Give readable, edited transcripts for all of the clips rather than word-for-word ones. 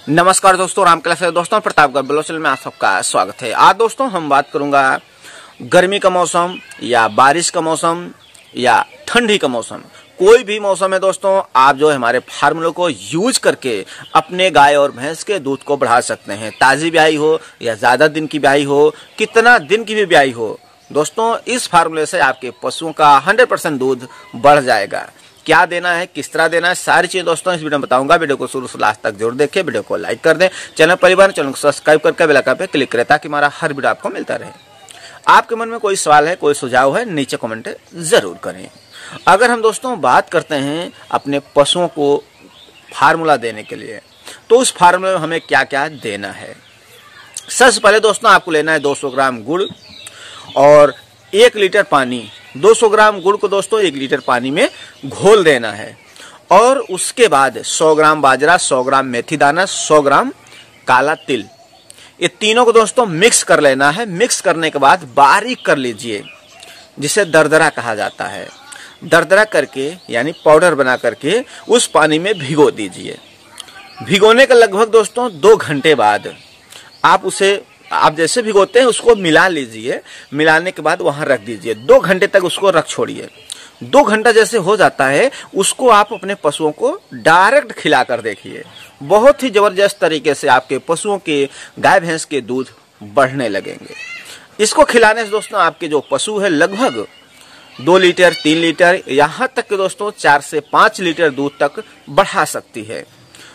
नमस्कार दोस्तों, रामकला से दोस्तों प्रतापगढ़ बलोचल में आप सबका स्वागत है। आज दोस्तों हम बात करूंगा गर्मी का मौसम या बारिश का मौसम या ठंडी का मौसम, कोई भी मौसम है दोस्तों, आप जो है हमारे फार्मूले को यूज करके अपने गाय और भैंस के दूध को बढ़ा सकते हैं। ताजी ब्याई हो या ज्यादा दिन की ब्याई हो, कितना दिन की भी ब्याई हो दोस्तों, इस फार्मूले से आपके पशुओं का 100% दूध बढ़ जाएगा। क्या देना है, किस तरह देना है, सारी चीजें दोस्तों इस वीडियो में बताऊंगा। वीडियो को शुरू से लास्ट तक जरूर देखें, वीडियो को लाइक कर दें, चैनल परिवार चैनल को सब्सक्राइब करके बेल आइकन पे क्लिक करें ताकि हमारा हर वीडियो आपको मिलता रहे। आपके मन में कोई सवाल है, कोई सुझाव है, नीचे कमेंट जरूर करें। अगर हम दोस्तों बात करते हैं अपने पशुओं को फार्मूला देने के लिए, तो उस फार्मूले में हमें क्या क्या देना है। सबसे पहले दोस्तों आपको लेना है 200 ग्राम गुड़ और 1 लीटर पानी। 200 ग्राम गुड़ को दोस्तों 1 लीटर पानी में घोल देना है और उसके बाद 100 ग्राम बाजरा, 100 ग्राम मेथी दाना, 100 ग्राम काला तिल, ये तीनों को दोस्तों मिक्स कर लेना है। मिक्स करने के बाद बारीक कर लीजिए, जिसे दरदरा कहा जाता है। दरदरा करके यानी पाउडर बना करके उस पानी में भिगो दीजिए। भिगोने के लगभग दोस्तों 2 घंटे बाद आप जैसे भिगोते हैं उसको मिला लीजिए। मिलाने के बाद वहां रख दीजिए, 2 घंटे तक उसको रख छोड़िए। 2 घंटा जैसे हो जाता है उसको आप अपने पशुओं को डायरेक्ट खिलाकर देखिए। बहुत ही जबरदस्त तरीके से आपके पशुओं के, गाय भैंस के दूध बढ़ने लगेंगे। इसको खिलाने से दोस्तों आपके जो पशु है लगभग 2 लीटर 3 लीटर यहाँ तक के दोस्तों 4 से 5 लीटर दूध तक बढ़ा सकती है।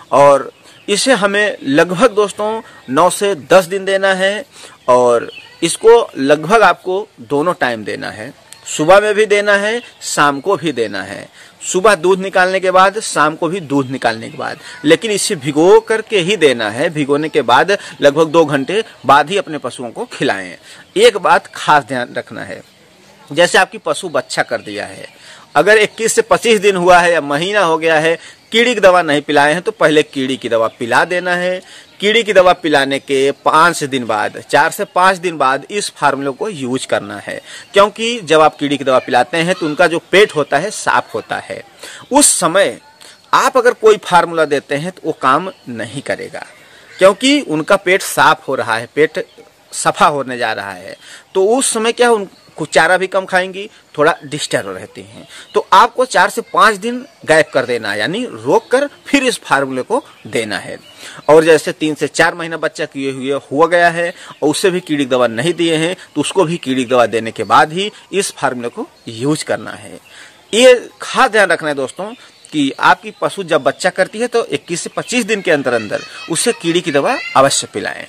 और इसे हमें लगभग दोस्तों 9 से 10 दिन देना है और इसको लगभग आपको दोनों टाइम देना है। सुबह में भी देना है, शाम को भी देना है। सुबह दूध निकालने के बाद, शाम को भी दूध निकालने के बाद, लेकिन इसे भिगो करके ही देना है। भिगोने के बाद लगभग 2 घंटे बाद ही अपने पशुओं को खिलाएं। एक बात खास ध्यान रखना है, जैसे आपकी पशु बच्चा कर दिया है, अगर 21 से 25 दिन हुआ है या महीना हो गया है, कीड़ी की दवा नहीं पिलाए हैं तो पहले कीड़ी की दवा पिला देना है। कीड़ी की दवा पिलाने के 5 दिन बाद, 4 से 5 दिन बाद इस फार्मूले को यूज करना है, क्योंकि जब आप कीड़ी की दवा पिलाते हैं तो उनका जो पेट होता है साफ होता है। उस समय आप अगर कोई फार्मूला देते हैं तो वो काम नहीं करेगा, क्योंकि उनका पेट साफ हो रहा है, पेट सफा होने जा रहा है। तो उस समय क्या, कुछ चारा भी कम खाएंगी, थोड़ा डिस्टर्ब रहती हैं। तो आपको 4 से 5 दिन गैप कर देना है, यानी रोक कर फिर इस फार्मूले को देना है। और जैसे 3 से 4 महीना बच्चा किए हुए हुआ गया है और उससे भी कीड़ी दवा नहीं दिए हैं तो उसको भी कीड़ी दवा देने के बाद ही इस फार्मूले को यूज करना है। ये खास ध्यान रखना है दोस्तों कि आपकी पशु जब बच्चा करती है तो 21 से 25 दिन के अंदर अंदर उससे कीड़ी की दवा अवश्य पिलाएं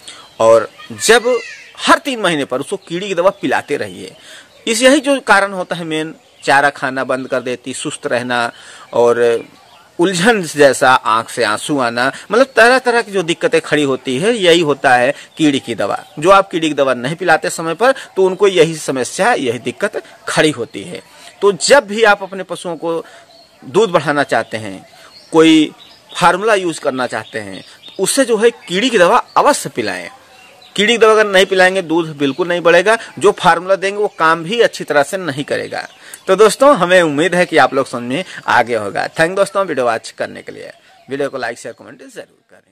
और जब हर 3 महीने पर उसको कीड़ी की दवा पिलाते रहिए। यही जो कारण होता है मेन, चारा खाना बंद कर देती, सुस्त रहना और उलझन जैसा, आंख से आंसू आना, मतलब तरह तरह की जो दिक्कतें खड़ी होती है, यही होता है कीड़ी की दवा। जो आप कीड़ी की दवा नहीं पिलाते समय पर तो उनको यही समस्या, यही दिक्कत खड़ी होती है। तो जब भी आप अपने पशुओं को दूध बढ़ाना चाहते हैं, कोई फार्मूला यूज करना चाहते हैं, उससे जो है कीड़ी की दवा अवश्य पिलाएं। कीड़ी की दवा अगर नहीं पिलाएंगे दूध बिल्कुल नहीं बढ़ेगा। जो फार्मूला देंगे वो काम भी अच्छी तरह से नहीं करेगा। तो दोस्तों हमें उम्मीद है कि आप लोग समझ में आगे होगा। थैंक दोस्तों वीडियो वॉच करने के लिए। वीडियो को लाइक शेयर कमेंट जरूर करें।